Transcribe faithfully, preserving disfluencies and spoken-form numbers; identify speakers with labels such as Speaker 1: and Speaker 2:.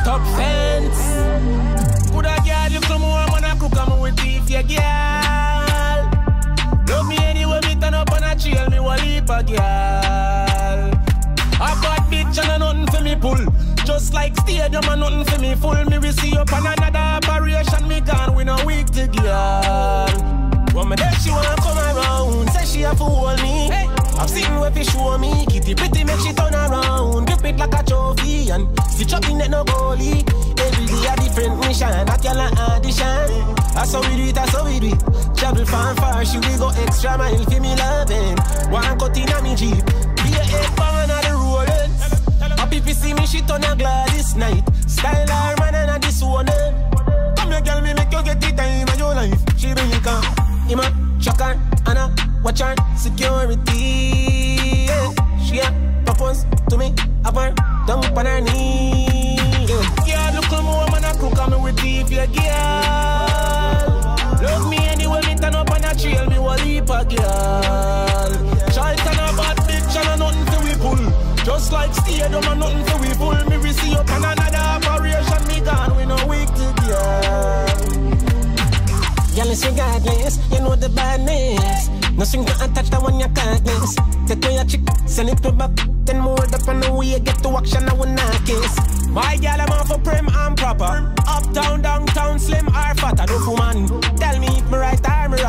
Speaker 1: put up fence. Coulda girl, you come more, man, I cook, I'm with thief, yeah, girl. Love me anyway, me turn up on a trail, me will leap a girl. A bad bitch and a nothing for me pull. Just like stadium and nothing for me full. Me will see up on another operation, me gone with a week to girl. When me there, she wanna come around, say she have to hold me. Hey. I've seen where she show me, kitty pretty make she turn around. Grip it like a trophy and stitch up in that no goalie. Every day a different mission, at your audition. That's how we do it, that's how we do it. Travel far far, she will go extra mile for me loving. One cut in a me jeep, be a head bang on the rolling. Happy if you see me, she turn a gladdest night. Style her man and a this one. Come here girl, me make you get the time of your life. She bring it come. Ima, shock her, Anna, watch her, security. Yeah. She a propose to me, have her, down on her knee. Yeah, yeah look more man a cook, I'm with thief, yeah, girl. Love me anyway, me turn up on a trail, me will leap a girl. Child turn a bad bitch and a nothing to we pull. Just like stadium and nothing to we pull. Me we see up on another operation, me gone, we no weak to girl. Y'all is regardless, you know the badness. Nothing can attach that one you can't miss. Take away your chick, send it to back. Then more up on the way, get to action, I will not kiss. My girl, I'm off for prim and proper. Uptown, downtown, slim or fat, I do for man. Tell me if me right or me